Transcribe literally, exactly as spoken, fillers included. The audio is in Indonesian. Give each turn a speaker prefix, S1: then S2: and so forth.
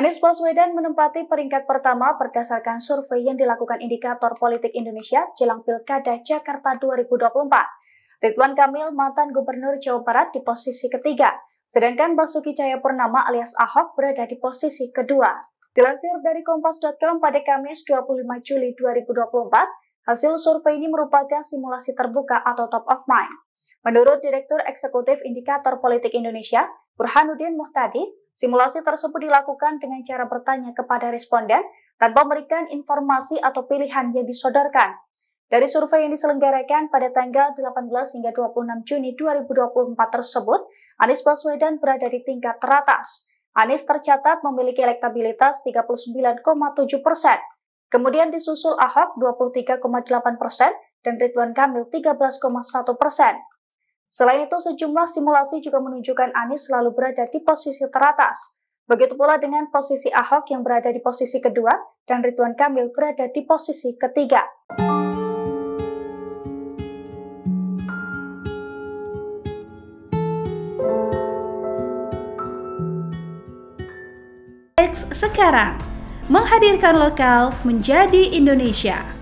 S1: Anies Baswedan menempati peringkat pertama berdasarkan survei yang dilakukan Indikator Politik Indonesia jelang Pilkada Jakarta dua ribu dua puluh empat. Ridwan Kamil, mantan Gubernur Jawa Barat, di posisi ketiga, sedangkan Basuki Cahayapurnama alias Ahok berada di posisi kedua. Dilansir dari kompas titik com pada Kamis dua puluh lima Juli dua ribu dua puluh empat, hasil survei ini merupakan simulasi terbuka atau top of mind. Menurut Direktur Eksekutif Indikator Politik Indonesia, Burhanuddin Muhtadi, simulasi tersebut dilakukan dengan cara bertanya kepada responden tanpa memberikan informasi atau pilihan yang disodorkan. Dari survei yang diselenggarakan pada tanggal delapan belas hingga dua puluh enam Juni dua ribu dua puluh empat tersebut, Anies Baswedan berada di tingkat teratas. Anies tercatat memiliki elektabilitas tiga puluh sembilan koma tujuh persen. Kemudian disusul Ahok dua puluh tiga koma delapan persen dan Ridwan Kamil tiga belas koma satu persen. Selain itu, sejumlah simulasi juga menunjukkan Anies selalu berada di posisi teratas. Begitu pula dengan posisi Ahok yang berada di posisi kedua dan Ridwan Kamil berada di posisi ketiga.
S2: Sekarang menghadirkan lokal menjadi Indonesia.